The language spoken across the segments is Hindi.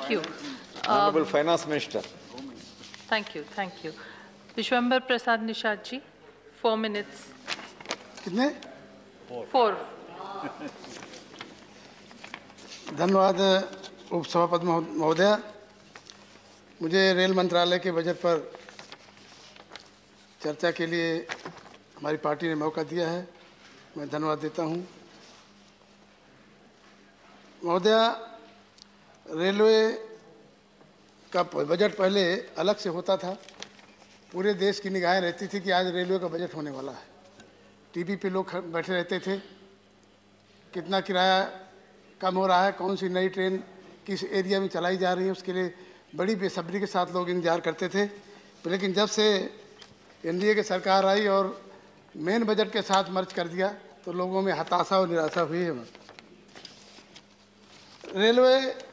Thank you. Honorable Finance Minister. Thank you. Thank you. Vishwambar Prasad Nishad ji, 4 minutes. कितने? 4. धन्यवाद उपसभापति महोदय। मुझे रेल मंत्रालय के बजट पर चर्चा के लिए हमारी पार्टी ने मौका दिया है, मैं धन्यवाद देता हूं। महोदय, रेलवे का बजट पहले अलग से होता था, पूरे देश की निगाहें रहती थी कि आज रेलवे का बजट होने वाला है। टीवी पे लोग बैठे रहते थे, कितना किराया कम हो रहा है, कौन सी नई ट्रेन किस एरिया में चलाई जा रही है, उसके लिए बड़ी बेसब्री के साथ लोग इंतजार करते थे। लेकिन जब से एनडीए की सरकार आई और मेन बजट के साथ मर्ज कर दिया तो लोगों में हताशा और निराशा हुई है। रेलवे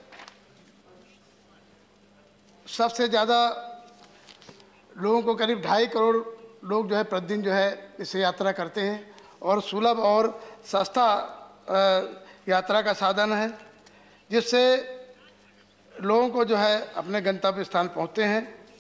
सबसे ज़्यादा लोगों को करीब 2.5 करोड़ लोग जो है प्रतिदिन जो है इससे यात्रा करते हैं और सुलभ और सस्ता यात्रा का साधन है, जिससे लोगों को जो है अपने गंतव्य स्थान पहुंचते हैं।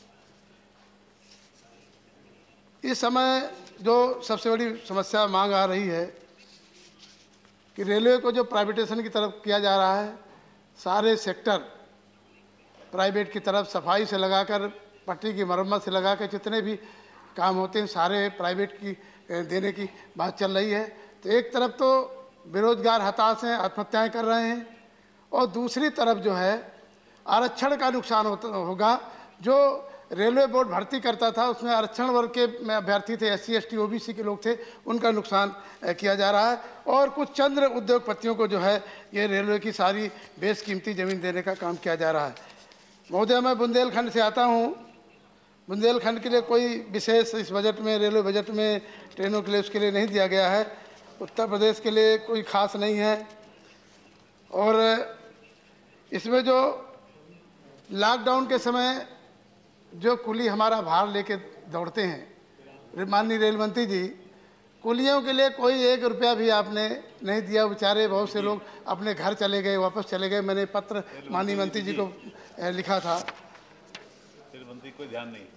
इस समय जो सबसे बड़ी समस्या मांग आ रही है कि रेलवे को जो प्राइवेटाइजेशन की तरफ किया जा रहा है, सारे सेक्टर प्राइवेट की तरफ सफाई से लगाकर पटरी की मरम्मत से लगाकर जितने भी काम होते हैं सारे प्राइवेट की देने की बात चल रही है। तो एक तरफ तो बेरोजगार हताश हैं, आत्महत्याएं कर रहे हैं, और दूसरी तरफ जो है आरक्षण का नुकसान होगा। जो रेलवे बोर्ड भर्ती करता था उसमें आरक्षण वर्ग के अभ्यर्थी थे, SC ST OBC के लोग थे, उनका नुकसान किया जा रहा है। और कुछ चंद्र उद्योगपतियों को जो है ये रेलवे की सारी बेशकीमती ज़मीन देने का काम किया जा रहा है। महोदय, मैं बुंदेलखंड से आता हूँ। बुंदेलखंड के लिए कोई विशेष इस बजट में, रेलवे बजट में ट्रेनों के लिए उसके लिए नहीं दिया गया है। उत्तर प्रदेश के लिए कोई खास नहीं है। और इसमें जो लॉकडाउन के समय जो कुली हमारा भार लेके दौड़ते हैं, माननीय रेल मंत्री जी, कुलियों के लिए कोई 1 रुपया भी आपने नहीं दिया। बेचारे बहुत से लोग अपने घर चले गए, वापस चले गए। मैंने पत्र माननीय मंत्री जी को लिखा था। मंत्री कोई ध्यान नहीं।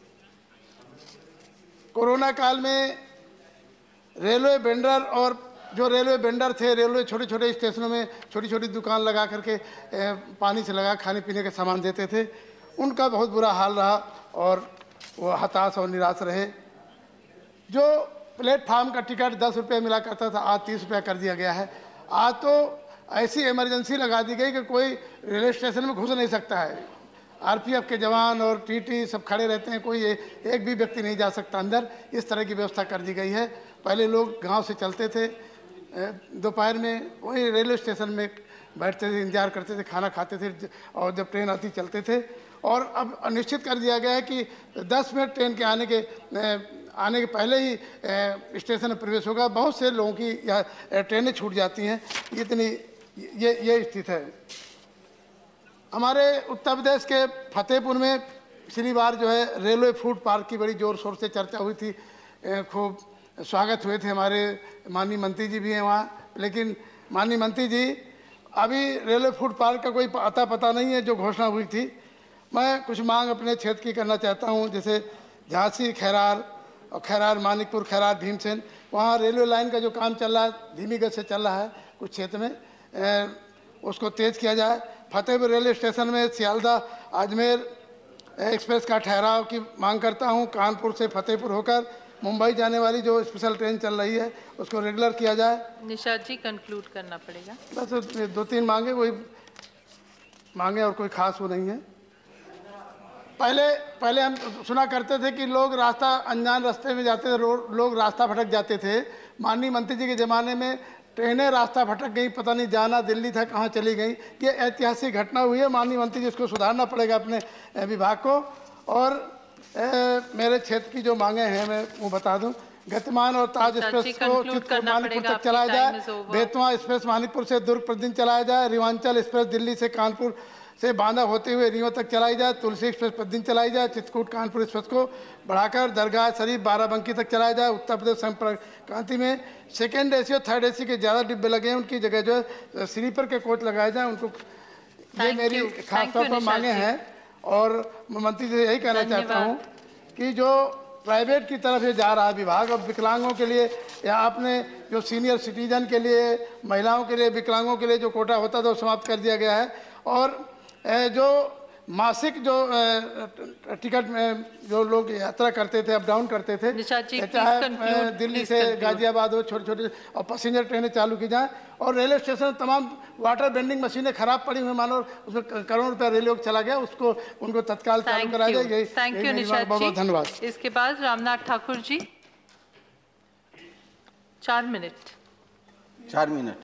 कोरोना काल में रेलवे वेंडर और जो रेलवे वेंडर थे, रेलवे छोटे छोटे स्टेशनों में छोटी छोटी दुकान लगा करके पानी से लगा खाने पीने के सामान देते थे, उनका बहुत बुरा हाल रहा और वो हताश और निराश रहे। जो प्लेटफार्म का टिकट 10 रुपये मिला करता था, आज 30 रुपया कर दिया गया है। आज तो ऐसी इमरजेंसी लगा दी गई कि कोई रेलवे स्टेशन में घुस नहीं सकता है। RPF के जवान और TT सब खड़े रहते हैं, कोई एक भी व्यक्ति नहीं जा सकता अंदर। इस तरह की व्यवस्था कर दी गई है। पहले लोग गांव से चलते थे, दोपहर में वही रेलवे स्टेशन में बैठते थे, इंतजार करते थे, खाना खाते थे और जब ट्रेन आती चलते थे। और अब निश्चित कर दिया गया है कि 10 मिनट ट्रेन के आने के पहले ही स्टेशन में प्रवेश होगा। बहुत से लोगों की ट्रेनें छूट जाती हैं। इतनी ये स्थिति है। हमारे उत्तर प्रदेश के फतेहपुर में पिछली बार जो है रेलवे फूड पार्क की बड़ी जोर शोर से चर्चा हुई थी, खूब स्वागत हुए थे। हमारे माननीय मंत्री जी भी हैं वहाँ, लेकिन माननीय मंत्री जी अभी रेलवे फूड पार्क का कोई अता पता नहीं है। जो घोषणा हुई थी, मैं कुछ मांग अपने क्षेत्र की करना चाहता हूँ। जैसे झांसी, खैरार और खैरार मानिकपुर, खैरार भीमसेन, वहाँ रेलवे लाइन का जो काम चल रहा है धीमी गति से चल रहा है। कुछ क्षेत्र में उसको तेज़ किया जाए। फतेहपुर रेलवे स्टेशन में सियालदह अजमेर एक्सप्रेस का ठहराव की मांग करता हूँ। कानपुर से फतेहपुर होकर मुंबई जाने वाली जो स्पेशल ट्रेन चल रही है उसको रेगुलर किया जाए। निशाद जी, कंक्लूड करना पड़ेगा। बस 2-3 मांगे, वही मांगे और कोई खास वो नहीं है। पहले हम सुना करते थे कि लोग रास्ता अनजान रास्ते में जाते थे, लोग रास्ता भटक जाते थे। माननीय मंत्री जी के ज़माने में ट्रेनें रास्ता भटक गई, पता नहीं जाना दिल्ली था कहाँ चली गई। ये ऐतिहासिक घटना हुई है। माननीय मंत्री जी इसको सुधारना पड़ेगा अपने विभाग को। और मेरे क्षेत्र की जो मांगे हैं मैं वो बता दूं। गतिमान और ताज एक्सप्रेस को चित्रकूट मानिकपुर तक चलाया जाए। बेतवा एक्सप्रेस मानिकपुर से दुर्ग प्रतिदिन चलाया जाए। रिवांचल एक्सप्रेस दिल्ली से कानपुर से बांदा होते हुए रीवा तक चलाई जाए। तुलसी एक्सप्रेस प्रतिदिन चलाई जाए। चित्रकूट कानपुर एक्सप्रेस को बढ़ाकर दरगाह शरीफ बाराबंकी तक चलाया जाए। उत्तर प्रदेश संपर्क क्रांति में सेकेंड AC और थर्ड AC के ज़्यादा डिब्बे लगे हैं, उनकी जगह जो है स्लीपर के कोच लगाए जाएँ। उनको ये Thank मेरी you. खास Thank तौर you, पर निशा मांगे जी। हैं और मैं मंत्री से यही कहना चाहता धन्यवाद। हूँ कि जो प्राइवेट की तरफ ये जा रहा है विभाग, और विकलांगों के लिए या आपने जो सीनियर सिटीजन के लिए, महिलाओं के लिए, विकलांगों के लिए जो कोटा होता था वो समाप्त कर दिया गया है। और जो मासिक जो टिकट में जो लोग यात्रा करते थे, अप डाउन करते थे, निशा जी, चाहे please conclude, दिल्ली please से conclude. गाजियाबाद हो, छोटी छोटी और पैसेंजर ट्रेनें चालू की जाएं। और रेलवे स्टेशन तमाम वाटर बेंडिंग मशीनें खराब पड़ी हुई, मानो उसमें करोड़ों रुपया रेलवे को चला गया, उसको उनको तत्काल चालू थैंक कराया यू, जाए। थैंक यू मेरी निशा मांग। बहुत बहुत जी। धन्यवाद। इसके बाद रामनाथ ठाकुर जी, 4 मिनट। 4 मिनट।